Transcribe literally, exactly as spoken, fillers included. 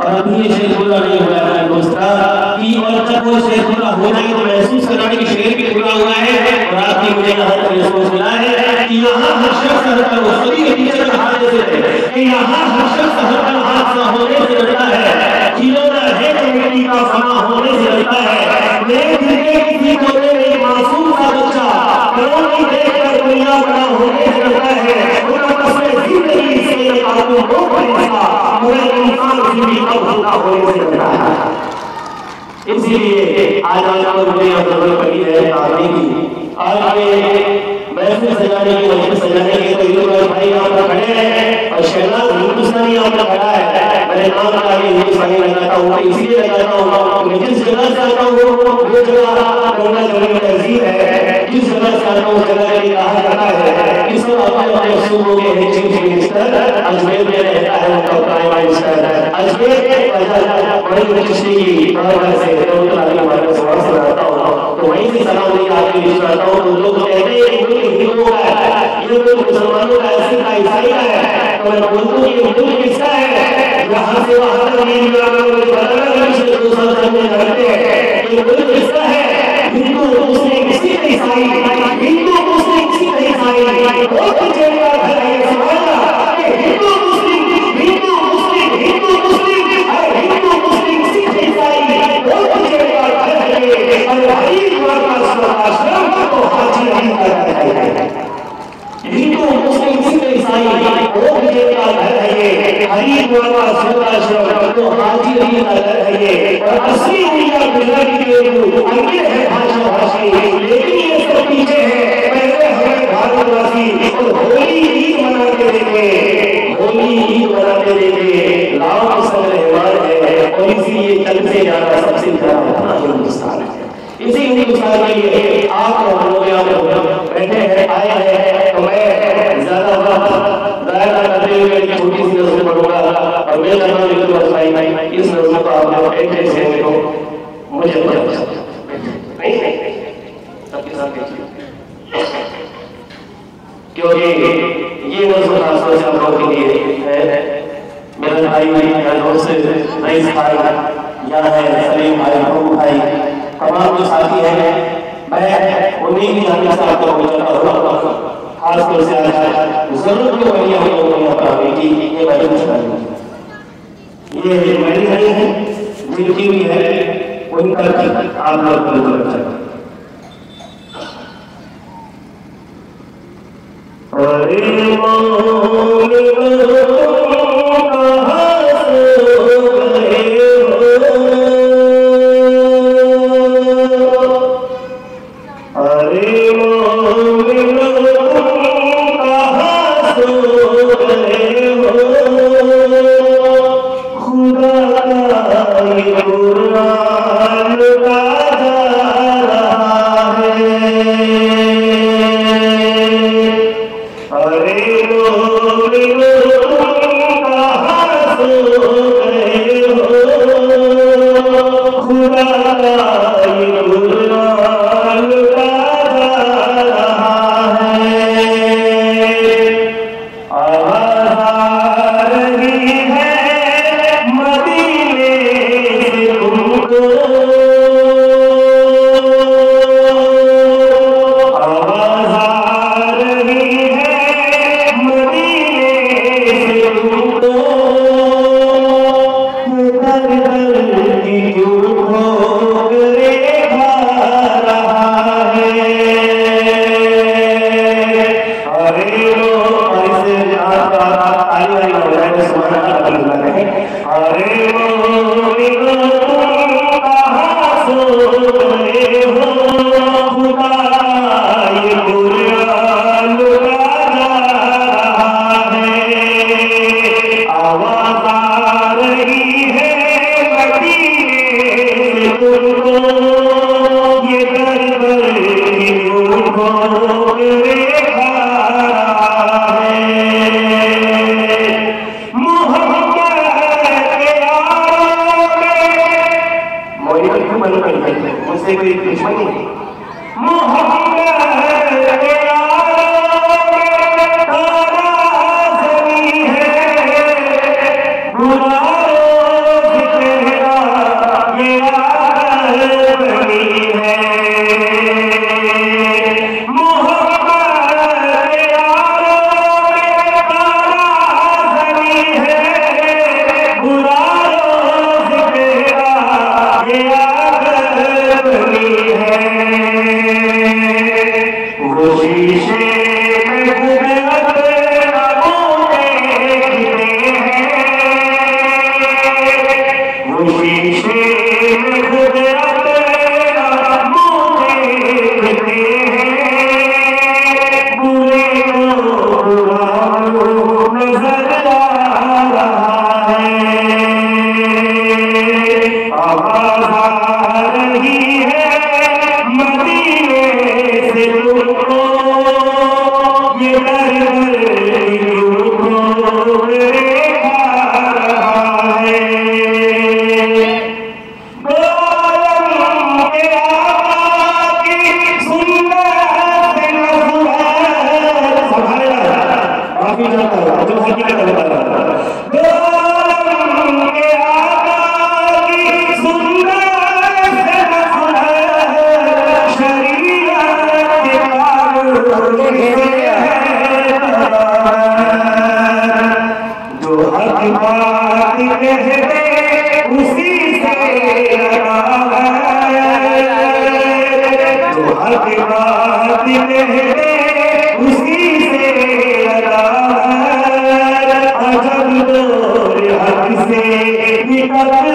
और अभी ये शेर पूरा नहीं हुआ है दोस्ता कि और जब वो शेर पूरा हो जाए तो महसूस करना कि शेर भी पूरा हुआ है और आपकी मुझे यहाँ तक महसूस मिला है कि यहाँ हर शख्स हर पल सभी के पीछे का हाथ जैसे है कि यहाँ हर शख्स हर पल हादसा होने से डरता है, खिलौना है तो मिट्टी का फना होने से डरता है। मेरे दिल के किसी कोने में मासूम सा बच्चा करोड़ों देखकर दुनिया बड़ा होने से डरता है। उनका कसम जिंदगी से काबू हो पाएगा मगर इंसान जिंदगी कब होगा होने से डरता है। इसलिए आज आज मुझे जरूरत पड़ी है आदमी की आज महफिल सजाने की वजह सजाने के तो ये भाई यहाँ पर खड़े हैं और शहनाज हिंदुस्तानी यहाँ पर खड़ा है। मैंने नाम आगे हिंदुस्तानी लगाता हूँ इसलिए लगाता हूँ मैं जिस जगह से आता हूँ वो जगह उनका जगह तहजीब है, जिस जगह से आता हूँ उस जगह के लिए कहा जाता है इस पर अपने अपने सूबों के चीफ मिनिस्टर अजमेर में रहता है उनका प्राइम मिनिस्टर अजमेर बड़ी खुशी की बात से सुनाता हूँ तो वहीं से सलाम नहीं आगे सुनाता हूँ तो लोग कहते हैं हिंदुओं का है ये लोग मुसलमानों का है सिख का ईसाई का है तो मैं बोलता हूँ ये हिंदू किसका है यहाँ से वहाँ तक करते हैं ये मुल्क किसका है हिंदू मुस्लिम सिख ईसाई हिंदू मुस्लिम सिख ईसाई बहुत जगह घर है समाज हिंदू मुस्लिम हिंदू मुस्लिम हिंदू मुस्लिम हिंदू मुस्लिम सिख ईसाई बहुत जगह घर है और भाई आश्रम को हाजी नहीं करता है। हिंदू मुस्लिम सिख ईसाई वो भी का घर है ये हरिद्वार का सूर्याश्रम तो हाजी नहीं का घर है ये और असली उनका गुजराती के अंग्रेज है भाषा भाषी लेकिन ये सब पीछे है पहले हमें भारतवासी और होली ईद मनाते देखे होली ईद मनाते देखे लाभ सब रहमान है और इसीलिए कल से ज्यादा सबसे ज्यादा हिंदुस्तान है। इसी हिंदुस्तान के लिए आप हम लोग यहाँ पे बैठे हैं आए हैं तो मैं ज्यादा वक्त जाया ना करते हुए एक छोटी सी नज़र पढ़ूंगा और मैं कहना बिल्कुल बस भाई भाई इस नज़र को आप लोग बैठे से तो मुझे नहीं नहीं सबके साथ क्योंकि ये नज़र खासतौर से आप लोगों के लिए है। मेरा भाई मेरा दोस्त रईस भाई यहाँ है सलीम भाई प्रभु भाई तमाम जो साथी हैं मैं उन्हीं की जाने से आपको पहुँचाता हूँ खासतौर से आज जरूरत के वही हम लोगों ने अपना बेटी ये बड़ी मुश्किल ये मेरी नहीं है जिनकी भी है उन पर आप लोग बिल्कुल अच्छा अरे मौली मुझसे कोई दुश्मनी नहीं अजब दौर हक से निकल